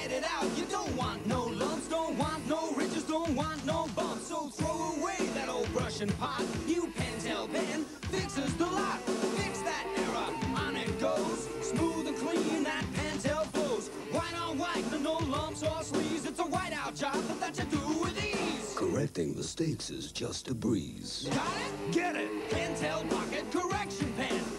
get it out. You don't want no lumps, don't want no ridges, don't want no bumps. So throw away that old brush and pot. New Pentel pen fixes the lot. Fix that error, on it goes. Smooth and clean, that Pentel flows. White on white, no lumps or sleeves. It's a whiteout job, but that you do with ease. Correcting mistakes is just a breeze. Got it? Get it! Pentel Pocket Correction Pen.